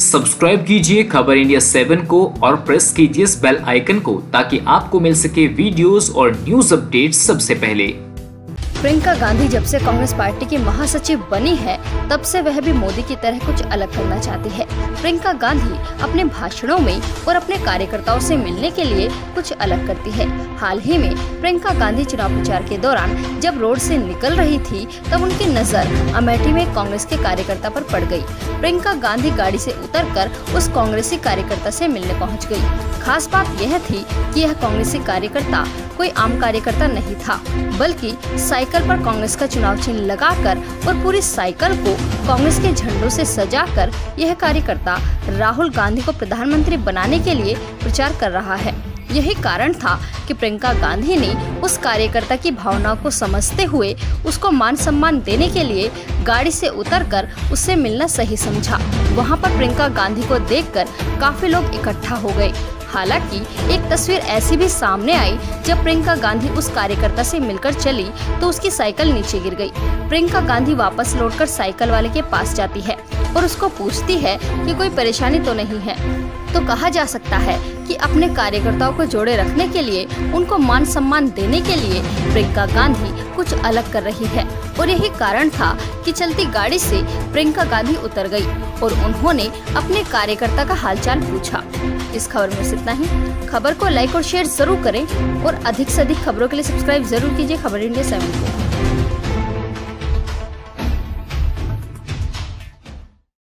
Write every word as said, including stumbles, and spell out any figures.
Subscribe कीजिए खबर India seven को और प्रेस कीजिए इस बेल आइकन को ताकि आपको मिल सके वीडियोस और न्यूज अपडेट सबसे पहले। प्रियंका गांधी जब से कांग्रेस पार्टी की महासचिव बनी है तब से वह भी मोदी की तरह कुछ अलग करना चाहती है। प्रियंका गांधी अपने भाषणों में और अपने कार्यकर्ताओं से मिलने के लिए कुछ अलग करती है। हाल ही में प्रियंका गांधी चुनाव प्रचार के दौरान जब रोड से निकल रही थी तब उनकी नजर अमेठी में कांग्रेस के कार्यकर्ता पर पड़ गई। प्रियंका गांधी गाड़ी से उतरकर उस कांग्रेसी कार्यकर्ता से मिलने पहुंच गई। खास बात यह थी कि यह कांग्रेसी कार्यकर्ता कोई आम कार्यकर्ता नहीं था, बल्कि साइकिल पर कांग्रेस का चुनाव चिन्ह लगाकर और पूरी साइकिल को कांग्रेस के झंडों से सजाकर यह कार्यकर्ता राहुल गांधी को प्रधानमंत्री बनाने के लिए प्रचार कर रहा है। यही कारण था कि प्रियंका गांधी ने उस कार्यकर्ता की भावनाओं को समझते हुए उसको मान सम्मान देने के लिए गाड़ी से उतरकर उससे मिलना सही समझा। वहां पर प्रियंका गांधी को देखकर काफी लोग इकट्ठा हो गए। हालांकि एक तस्वीर ऐसी भी सामने आई जब प्रियंका गांधी उस कार्यकर्ता से मिलकर चली तो उसकी साइकिल नीचे गिर गई। प्रियंका गांधी वापस लौटकर साइकिल वाले के पास जाती है और उसको पूछती है कि कोई परेशानी तो नहीं है। तो कहा जा सकता है कि अपने कार्यकर्ताओं को जोड़े रखने के लिए, उनको मान सम्मान देने के लिए प्रियंका गांधी कुछ अलग कर रही है और यही कारण था कि चलती गाड़ी से प्रियंका गांधी उतर गई और उन्होंने अपने कार्यकर्ता का हालचाल पूछा। इस खबर में इतना ही। खबर को लाइक और शेयर जरूर करें और अधिक से अधिक खबरों के लिए सब्सक्राइब जरूर कीजिए खबर इंडिया सेवन को।